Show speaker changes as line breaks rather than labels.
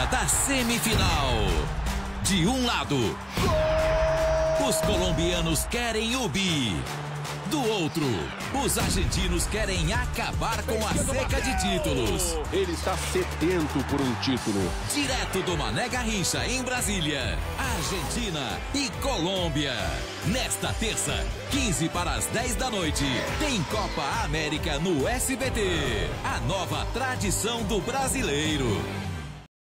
da semifinal. De um lado, os colombianos querem o bi. Do outro, os argentinos querem acabar com a seca de títulos.
Ele está sedento por um título.
Direto do Mané Garrincha, em Brasília, Argentina e Colômbia. Nesta terça, 15 para as 10 da noite, tem Copa América no SBT. A nova tradição do brasileiro.